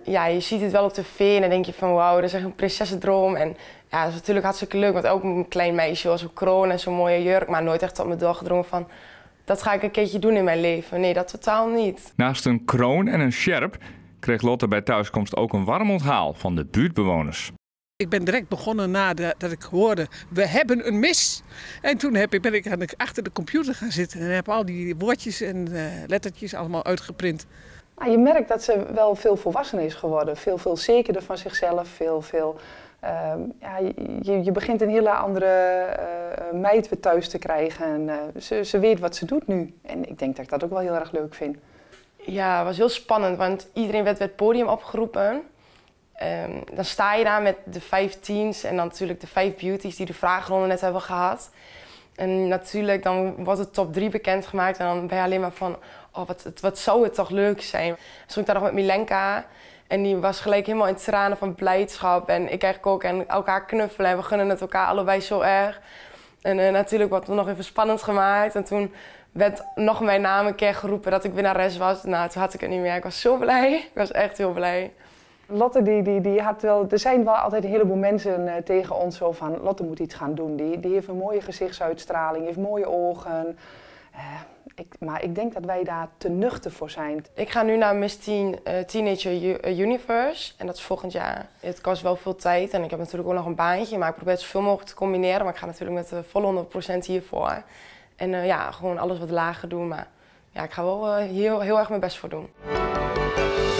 ja, je ziet het wel op tv en dan denk je van wauw, dat is echt een prinsessendroom. En ja, dat is natuurlijk hartstikke leuk, want ook een klein meisje was op kroon en zo'n mooie jurk, maar nooit echt op me doorgedrongen van dat ga ik een keertje doen in mijn leven. Nee, dat totaal niet. Naast een kroon en een sjerp kreeg Lotte bij thuiskomst ook een warm onthaal van de buurtbewoners. Ik ben direct begonnen nadat ik hoorde, we hebben een mis. En toen ben ik achter de computer gaan zitten en heb al die woordjes en lettertjes allemaal uitgeprint. Nou, je merkt dat ze wel veel volwassener is geworden. Veel zekerder van zichzelf. Ja, je begint een hele andere meid weer thuis te krijgen. En, ze weet wat ze doet nu. En ik denk dat ik dat ook wel heel erg leuk vind. Ja, het was heel spannend, want iedereen werd het podium opgeroepen. Dan sta je daar met de 5 teams en dan natuurlijk de 5 beauties die de vragenronde net hebben gehad. En natuurlijk dan wordt de top 3 bekendgemaakt en dan ben je alleen maar van, oh, wat zou het toch leuk zijn. Dan stond ik daar nog met Milenka en die was gelijk helemaal in tranen van blijdschap. En ik eigenlijk ook en elkaar knuffelen en we gunnen het elkaar allebei zo erg. En natuurlijk wordt het nog even spannend gemaakt en toen werd nog mijn naam een keer geroepen dat ik winnares was. Nou, toen had ik het niet meer. Ik was zo blij. Ik was echt heel blij. Lotte, die had wel, er zijn wel altijd een heleboel mensen tegen ons zo van, Lotte moet iets gaan doen. Die heeft een mooie gezichtsuitstraling, heeft mooie ogen. Maar ik denk dat wij daar te nuchter voor zijn. Ik ga nu naar Miss Teenager Universe en dat is volgend jaar. Het kost wel veel tijd en ik heb natuurlijk ook nog een baantje, maar ik probeer het zoveel mogelijk te combineren. Maar ik ga natuurlijk met de volle 100% hiervoor. En ja, gewoon alles wat lager doen, maar ja, ik ga wel heel erg mijn best voor doen.